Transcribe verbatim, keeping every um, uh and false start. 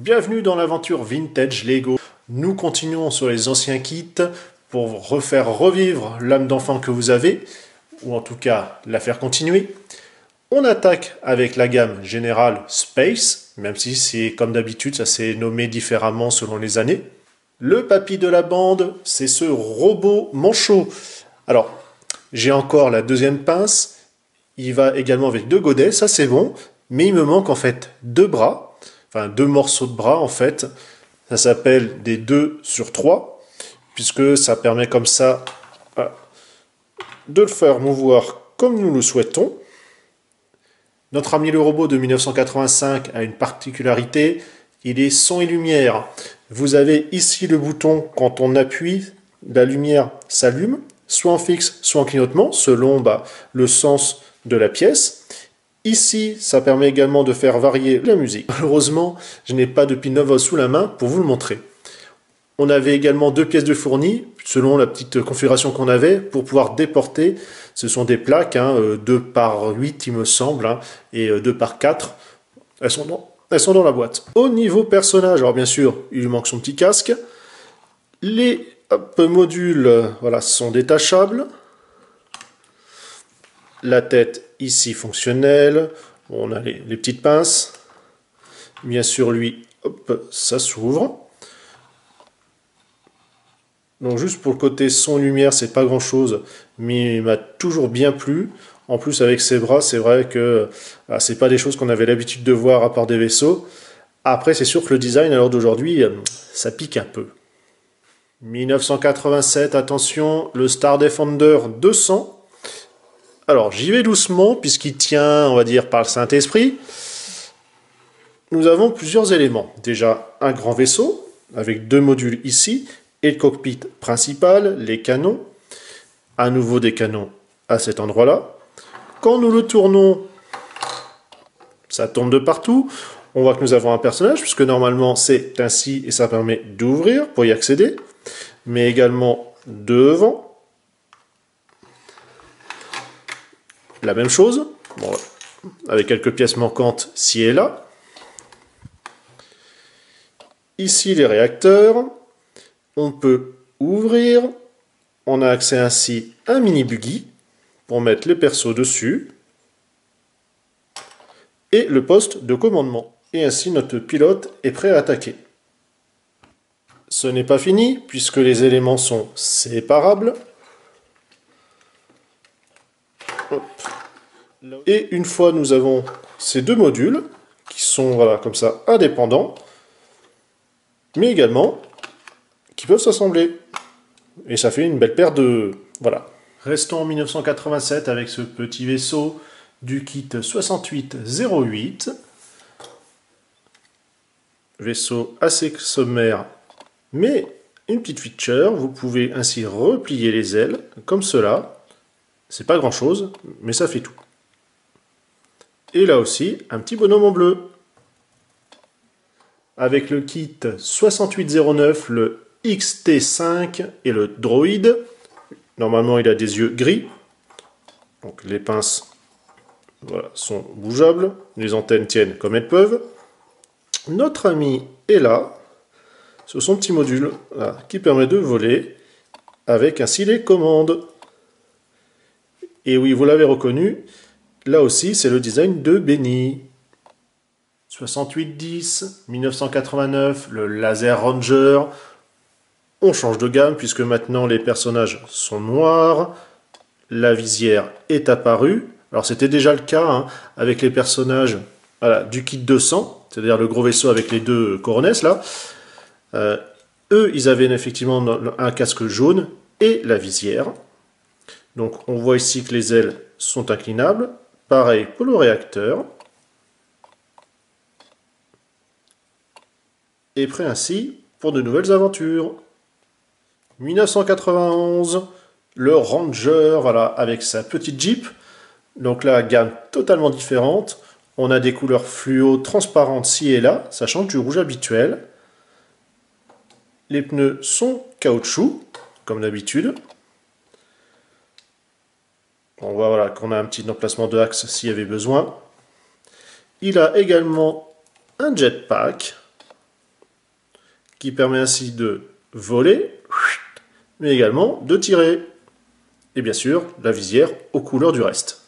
Bienvenue dans l'aventure Vintage Lego. Nous continuons sur les anciens kits pour refaire revivre l'âme d'enfant que vous avez, ou en tout cas la faire continuer. On attaque avec la gamme générale Space, même si c'est comme d'habitude, ça s'est nommé différemment selon les années. Le papy de la bande, c'est ce robot manchot. Alors, j'ai encore la deuxième pince. Il va également avec deux godets, ça c'est bon. Mais il me manque en fait deux bras, enfin deux morceaux de bras en fait. Ça s'appelle des deux sur trois, puisque ça permet comme ça de le faire mouvoir comme nous le souhaitons. Notre ami le robot de mille neuf cent quatre-vingt-cinq a une particularité, il est son et lumière. Vous avez ici le bouton, quand on appuie, la lumière s'allume, soit en fixe, soit en clignotement, selon bah, le sens de la pièce. Ici, ça permet également de faire varier la musique. Malheureusement, je n'ai pas de pin sous la main pour vous le montrer. On avait également deux pièces de fourni, selon la petite configuration qu'on avait, pour pouvoir déporter. Ce sont des plaques, hein, deux par huit il me semble, hein, et deux par quatre. Elles sont, dans, elles sont dans la boîte. Au niveau personnage, alors bien sûr, il lui manque son petit casque. Les hop, modules voilà, sont détachables. La tête ici fonctionnelle. On a les, les petites pinces. Bien sûr, lui, hop, ça s'ouvre. Donc juste pour le côté son lumière, c'est pas grand chose, mais il m'a toujours bien plu. En plus avec ses bras, c'est vrai que ah, c'est pas des choses qu'on avait l'habitude de voir à part des vaisseaux. Après, c'est sûr que le design à l'heure d'aujourd'hui, ça pique un peu. mille neuf cent quatre-vingt-sept, attention, le Star Defender deux cents. Alors, j'y vais doucement, puisqu'il tient, on va dire, par le Saint-Esprit. Nous avons plusieurs éléments. Déjà, un grand vaisseau, avec deux modules ici, et le cockpit principal, les canons. À nouveau des canons à cet endroit-là. Quand nous le tournons, ça tombe de partout. On voit que nous avons un personnage, puisque normalement, c'est ainsi, et ça permet d'ouvrir pour y accéder. Mais également devant. La même chose, bon, avec quelques pièces manquantes ci et là. Ici les réacteurs, on peut ouvrir, on a accès ainsi à un mini buggy pour mettre les persos dessus et le poste de commandement. Et ainsi notre pilote est prêt à attaquer. Ce n'est pas fini puisque les éléments sont séparables. Hop. Et une fois nous avons ces deux modules qui sont voilà, comme ça indépendants, mais également qui peuvent s'assembler. Et ça fait une belle paire de... Voilà. Restons en mille neuf cent quatre-vingt-sept avec ce petit vaisseau du kit soixante-huit zéro huit. Vaisseau assez sommaire, mais une petite feature, vous pouvez ainsi replier les ailes comme cela. C'est pas grand chose, mais ça fait tout. Et là aussi, un petit bonhomme en bleu. Avec le kit soixante-huit zéro neuf, le X T cinq et le droïde. Normalement, il a des yeux gris. Donc les pinces voilà, sont bougeables. Les antennes tiennent comme elles peuvent. Notre ami est là. Ce sont petits modules là, qui permet de voler avec ainsi les commandes. Et oui, vous l'avez reconnu. Là aussi, c'est le design de Benny. soixante-huit dix, mille neuf cent quatre-vingt-neuf, le Laser Ranger. On change de gamme puisque maintenant les personnages sont noirs. La visière est apparue. Alors c'était déjà le cas hein, avec les personnages voilà, du kit deux cents, c'est-à-dire le gros vaisseau avec les deux coronesses là. Euh, eux, ils avaient effectivement un casque jaune et la visière. Donc on voit ici que les ailes sont inclinables. Pareil pour le réacteur. Et prêt ainsi pour de nouvelles aventures. mille neuf cent quatre-vingt-onze, le Ranger, voilà, avec sa petite Jeep. Donc là, gamme totalement différente. On a des couleurs fluo transparentes ci et là, ça change du rouge habituel. Les pneus sont caoutchouc, comme d'habitude. On voit voilà, qu'on a un petit emplacement de axe s'il y avait besoin. Il a également un jetpack qui permet ainsi de voler, mais également de tirer. Et bien sûr, la visière aux couleurs du reste.